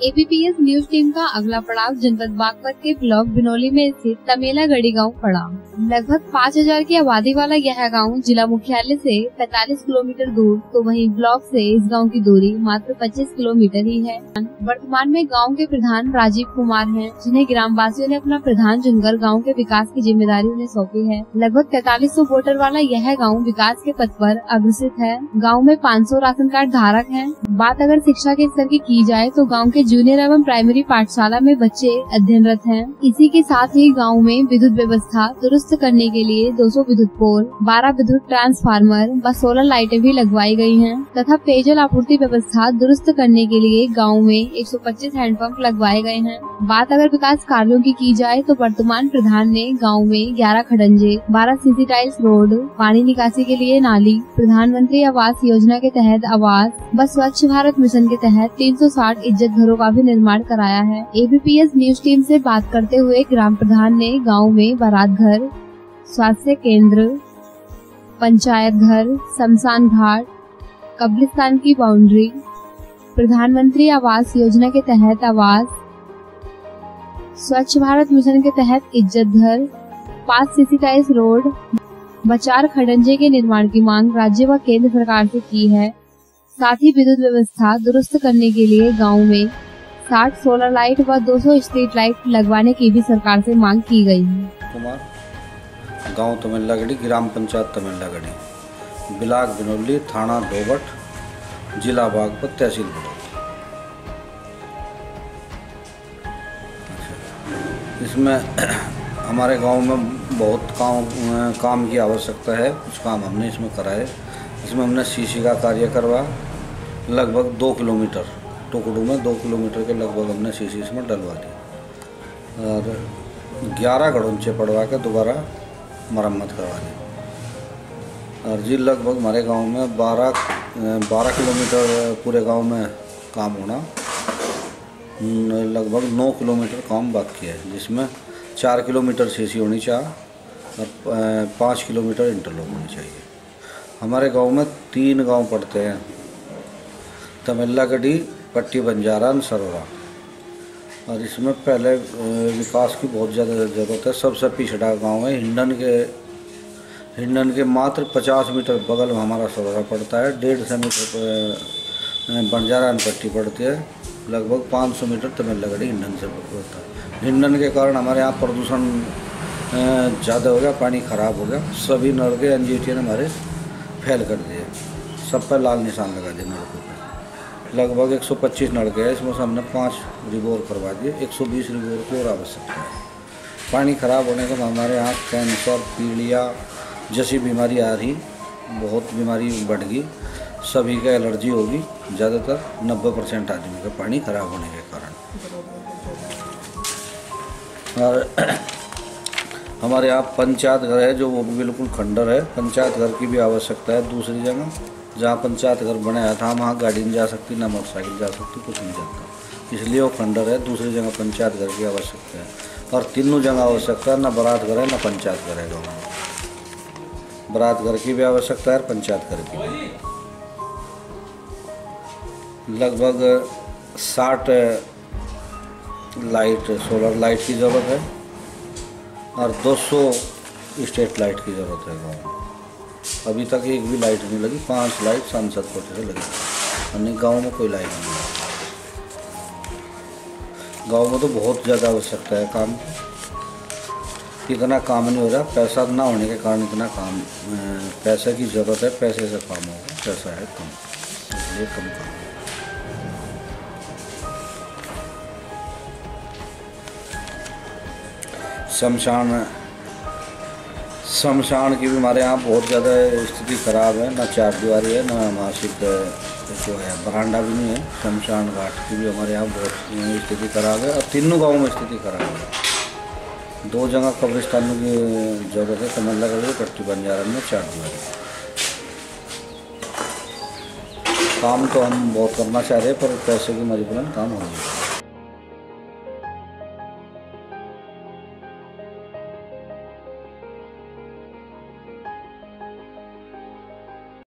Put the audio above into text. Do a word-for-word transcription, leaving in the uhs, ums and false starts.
ABPS news team का अगला पड़ाव जनपद बागपत के ब्लॉक बिनौली में स्थित तमेलागढ़ी गांव पड़ा। लगभग पाँच हजार की आबादी वाला यह गांव जिला मुख्यालय से पैंतालीस किलोमीटर दूर, तो वहीं ब्लॉक से इस गांव की दूरी मात्र पच्चीस किलोमीटर ही है। वर्तमान में गांव के प्रधान राजीव कुमार हैं, जिन्हें ग्राम वासियों ने अपना प्रधान चुनकर गांव के विकास की जिम्मेदारी उन्हें सौंपी है। लगभग तैतालीस सौ वोटर वाला यह गाँव विकास के पथ पर अग्रसित है। गाँव में पाँच सौ राशन कार्ड धारक है। बात अगर शिक्षा के स्तर की की जाए तो गांव के जूनियर एवं प्राइमरी पाठशाला में बच्चे अध्ययनरत हैं। इसी के साथ ही गांव में विद्युत व्यवस्था दुरुस्त करने के लिए दो सौ विद्युत पोल, बारह विद्युत ट्रांसफार्मर व सोलर लाइटें भी लगवाई गई हैं तथा पेयजल आपूर्ति व्यवस्था दुरुस्त करने के लिए गांव में एक सौ पच्चीस हैंडपंप लगवाए गए हैं। बात अगर विकास कार्यों की की जाए तो वर्तमान प्रधान ने गाँव में ग्यारह खडंजे, बारह सीसी टाइल्स रोड, पानी निकासी के लिए नाली, प्रधानमंत्री आवास योजना के तहत आवास व स्वच्छ भारत मिशन के तहत तीन सौ साठ इज्जत घरों का भी निर्माण कराया है। एबीपीएस न्यूज टीम से बात करते हुए ग्राम प्रधान ने गांव में बारात घर, स्वास्थ्य केंद्र, पंचायत घर, शमशान घाट, कब्रिस्तान की बाउंड्री, प्रधानमंत्री आवास योजना के तहत आवास, स्वच्छ भारत मिशन के तहत इज्जत घर, पाँच सीसी टाइल्स रोड व चार खडंजे के निर्माण की मांग राज्य व केंद्र सरकार से की है। साथ ही विद्युत व्यवस्था दुरुस्त करने के लिए गांव में साठ सोलर लाइट व दो सौ स्ट्रीट लाइट लगवाने की भी सरकार से मांग की गई है। कुमार, गांव तमेलागढ़ी, ग्राम पंचायत तमेलागढ़ी, ब्लॉक बिनौली, थाना डोबट, जिला बागपत, तहसील बड़ौदा। इसमें हमारे गांव में बहुत काम काम की आवश्यकता है। कुछ काम हमने इसमें कराए। इसमें हमने सीसी का कार्य करवा, लगभग दो किलोमीटर टुकड़ों में दो किलोमीटर के लगभग हमने सीसी इसमें डलवा दी और ग्यारह गड़ोंचे पड़वा के दोबारा मरम्मत करवा दी। और जी लगभग हमारे गांव में बारह बारह किलोमीटर पूरे गांव में काम होना, लगभग नौ किलोमीटर काम बाकी है, जिसमें चार किलोमीटर सीसी होनी चाहिए और पाँच किलोमीटर इंटरलॉक होनी चाहिए। हमारे गांव में तीन गांव पड़ते हैं, तमेलागढ़ी, पट्टी बंजारा, सरोरा। और इसमें पहले विकास की बहुत ज़्यादा ज़रूरत है। सबसे पिछड़ा गांव है हिंडन के हिंडन के मात्र पचास मीटर बगल में हमारा सरोरा पड़ता है। डेढ़ सौ मीटर बंजारा में पट्टी पड़ती है। लगभग पाँच सौ मीटर तमेलागढ़ी हिंडन से पड़ता है। हिंडन के कारण हमारे यहाँ प्रदूषण ज़्यादा हो गया, पानी ख़राब हो गया। सभी नलके एन जी टी ने हमारे फेल कर दिए, सब पर लाल निशान लगा दिए नलकों पर। लगभग एक सौ पच्चीस नलके हैं, इसमें से हमने पाँच रिबोर करवा दिए। एक सौ बीस रिबोर की और आवश्यकता है। पानी खराब होने के बाद हमारे यहाँ कैंसर, पीलिया जैसी बीमारी आ रही, बहुत बीमारी बढ़ गई। सभी का एलर्जी होगी, ज़्यादातर नब्बे परसेंट आदमी का पानी खराब होने के कारण। और हमारे यहाँ पंचायत घर है जो वो भी बिल्कुल खंडर है। पंचायत घर की भी आवश्यकता है। दूसरी जगह जहाँ पंचायत घर बनाया था वहाँ गाड़ी नहीं जा सकती, ना मोटरसाइकिल जा सकती, कुछ नहीं जाता, इसलिए वो खंडर है। दूसरी जगह पंचायत घर की आवश्यकता है। और तीनों जगह आवश्यकता है, ना बारात घर है ना पंचायत घर है गाँव में। बारात घर की भी आवश्यकता है, पंचायत घर की भी। लगभग साठ लाइट सोलर लाइट की ज़रूरत है और दो सौ स्ट्रीट लाइट की ज़रूरत है गाँव में। अभी तक एक भी लाइट नहीं लगी। पांच लाइट सांसद कोटे से लगी, अन्य गाँव में कोई लाइट नहीं लगी। गाँव में तो बहुत ज़्यादा आवश्यकता है काम। इतना काम नहीं हो रहा, पैसा ना होने के कारण इतना काम, पैसे की ज़रूरत है, पैसे से काम होगा, पैसा है कम, इसलिए कम काम। शमशान शमशान की भी हमारे यहाँ बहुत ज़्यादा स्थिति ख़राब है। ना चार दीवारी है, ना मासिक जो है बरांडा भी नहीं है। शमशान घाट की भी हमारे यहाँ बहुत स्थिति ख़राब है और तीनों गाँवों में स्थिति ख़राब है। दो जगह कब्रिस्तान की जरूरत है, तमेलागढ़ी, पट्टी बंजारा में चार दीवारी। काम तो हम बहुत करना चाह रहे हैं पर पैसे की मजबूरन काम हो नहीं।